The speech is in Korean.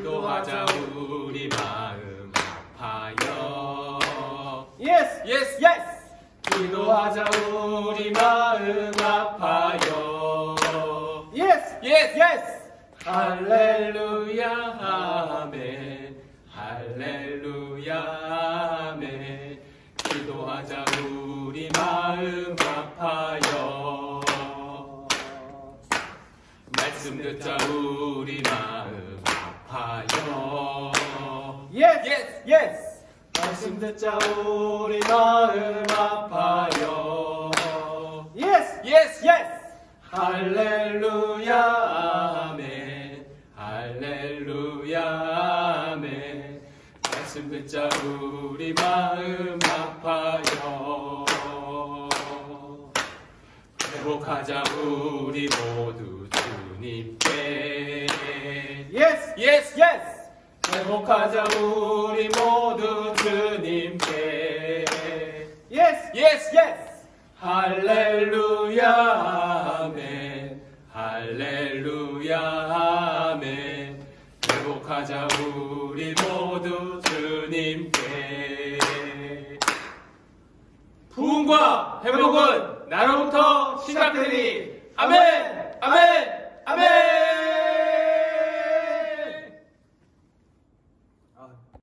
기도하자 우리 마음 아파요. Yes, Yes, yes. 기도하자 우리 마음 아파요. Yes, Yes, yes. 할렐루야 아멘. 할렐루야 아멘. 기도하자 우리 마음 아파요. 말씀 듣자 우리 마음 아파요. Yes, Yes. yes. 말씀 듣자 우리 마음 아파요. Yes, Yes, yes. 할렐루야 아멘. 할렐루야 아멘. 말씀 듣자 우리 마음 아파요. 회복하자 우리 모두 주님께. Yes, Yes, yes. 회복하자 우리 모두 주님께. Yes, Yes, yes. 할렐루야 아멘. 할렐루야 아멘. 회복하자 우리 모두 주님께. 부흥과 회복은 나로부터 시작되니. 아멘. 아멘. 아멘.